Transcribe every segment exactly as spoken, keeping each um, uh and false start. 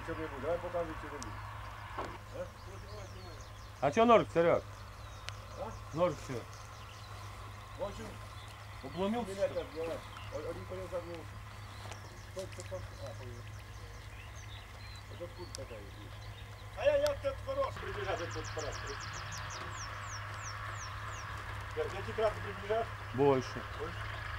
что не буду. Давай покажи, что не буду. А что ножик, Серег? А? Ножик все. В общем, Обломился? меня так делать. Один конец загнулся. Что это такое? А, понял. Это откуда такая есть? А я, я тут хороший приближать этот парад. Эти кратко приближать? Больше. Больше?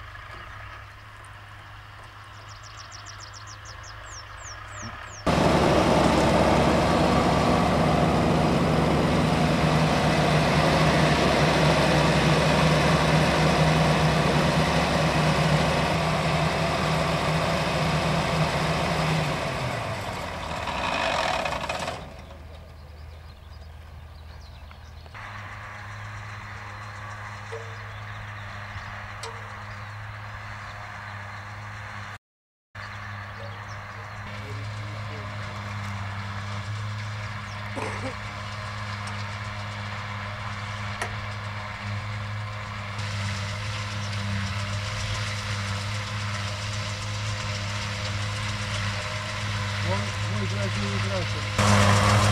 Он мой красивый красный.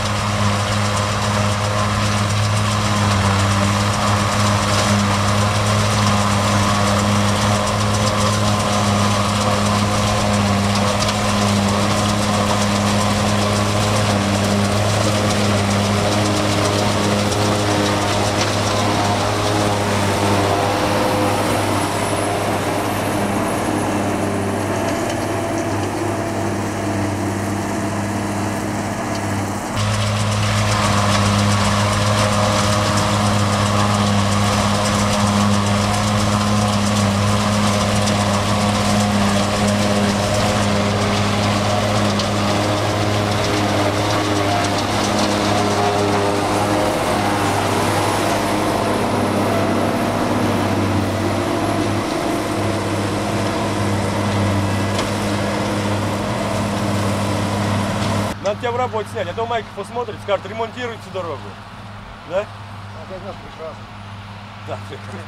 Надо тебя в работе снять, а то Майк посмотрит, скажет, ремонтируйте дорогу. Да? А как раз прекрасно. Да.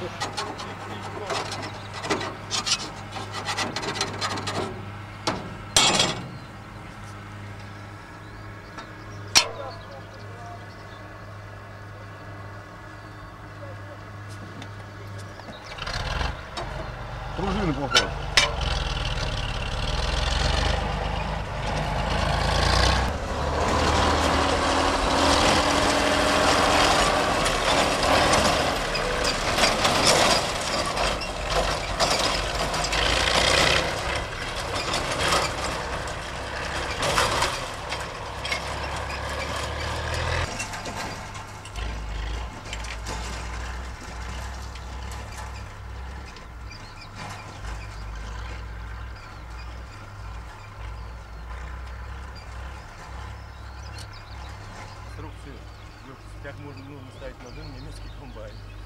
Пружины плохо. Инструкции, как можно ставить на дым немецкий комбайн.